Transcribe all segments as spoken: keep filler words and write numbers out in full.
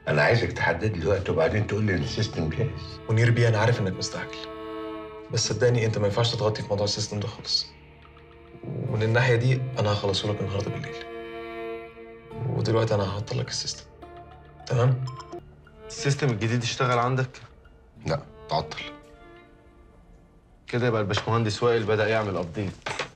انا عايزك تحدد لي وقت وبعدين تقول لي ان السيستم جاهز. منير بيه، انا عارف انك مستعجل، بس صدقني انت ما ينفعش تغطي في موضوع السيستم ده خالص. ومن الناحيه دي انا هخلصه لك النهارده بالليل. ودلوقتي انا هحط لك السيستم. تمام؟ السيستم الجديد اشتغل عندك؟ لا، تعطل. كده يبقى الباشمهندس وائل بدأ يعمل ابديت.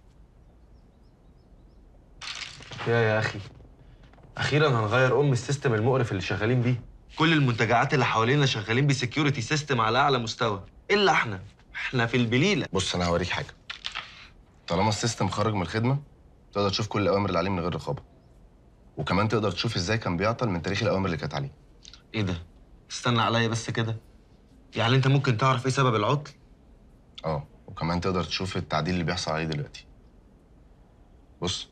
يا يا اخي، اخيرا هنغير ام السيستم المقرف اللي شغالين بيه. كل المنتجعات اللي حوالينا شغالين بسكيورتي سيستم على اعلى مستوى، الا احنا احنا في البليله. بص، انا هوريك حاجه. طالما السيستم خرج من الخدمه، تقدر تشوف كل الاوامر اللي عليه من غير رقابه. وكمان تقدر تشوف ازاي كان بيعطل من تاريخ الاوامر اللي كانت عليه. ايه ده؟ استنى عليا بس كده. يعني انت ممكن تعرف ايه سبب العطل؟ اه، وكمان تقدر تشوف التعديل اللي بيحصل عليه دلوقتي. بص،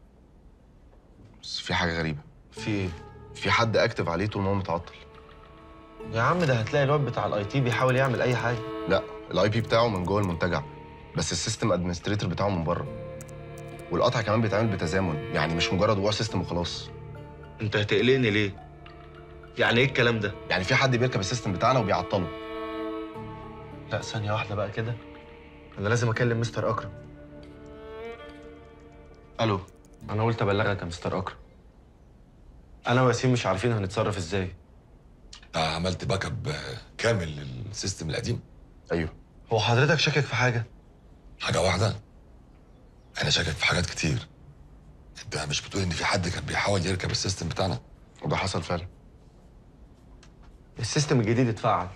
بس في حاجه غريبه. في ايه؟ في حد اكتف عليه طول ما هو متعطل. يا عم ده هتلاقي الواد بتاع الاي تي بيحاول يعمل اي حاجه. لا، الاي بي بتاعه من جوه المنتجع، بس السيستم ادمنستريتور بتاعه من بره. والقطع كمان بيتعمل بتزامن، يعني مش مجرد وقوع سيستم وخلاص. انت هتقلقني ليه؟ يعني ايه الكلام ده؟ يعني في حد بيركب السيستم بتاعنا وبيعطله. لا ثانيه واحده بقى كده، انا لازم اكلم مستر اكرم. الو، انا قلت ابلغك يا مستر اكرم. انا وياسين مش عارفين هنتصرف ازاي. انت عملت باك اب كامل للسيستم القديم؟ ايوه. هو حضرتك شاكك في حاجه؟ حاجه واحده؟ انا شاكك في حاجات كتير. انت مش بتقول ان في حد كان بيحاول يركب السيستم بتاعنا؟ وده حصل فعلا. السيستم الجديد اتفعل.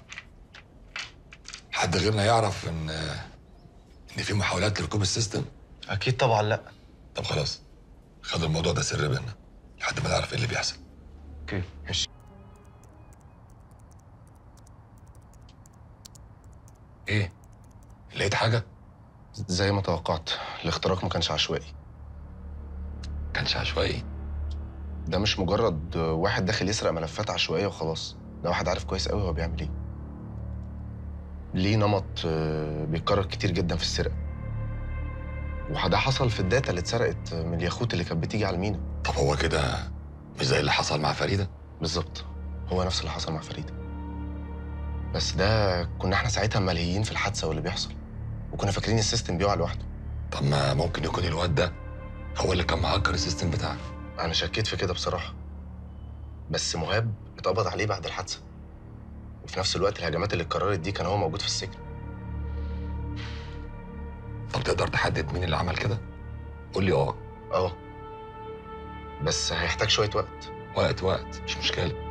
حد غيرنا يعرف ان ان في محاولات لركوب السيستم؟ اكيد طبعا لا. طب خلاص، خد الموضوع ده سر بينا لحد ما نعرف ايه اللي بيحصل. اوكي ماشي. ايه؟ لقيت حاجه؟ زي ما توقعت، الاختراق ما كانش عشوائي. كانش عشوائي؟ ده مش مجرد واحد داخل يسرق ملفات عشوائيه وخلاص. ده واحد عارف كويس قوي هو بيعمل ايه. ليه نمط آه، بيتكرر كتير جدا في السرقه. وده حصل في الداتا اللي اتسرقت من الياخوت اللي كانت بتيجي على المينا. طب هو كده مش زي اللي حصل مع فريده؟ بالظبط، هو نفس اللي حصل مع فريده. بس ده كنا احنا ساعتها ملهيين في الحادثه واللي بيحصل، وكنا فاكرين السيستم بيقع لوحده. طب ما ممكن يكون الواد ده هو اللي كان مهكر السيستم بتاعك. انا شكيت في كده بصراحه، بس مهاب اتقبض عليه بعد الحادثه. وفي نفس الوقت الهجمات اللي اتكررت دي كان هو موجود في السجن. طب تقدر تحدد مين اللي عمل كده؟ قول لي اه. اه، بس هيحتاج شويه وقت. وقت وقت مش مشكله.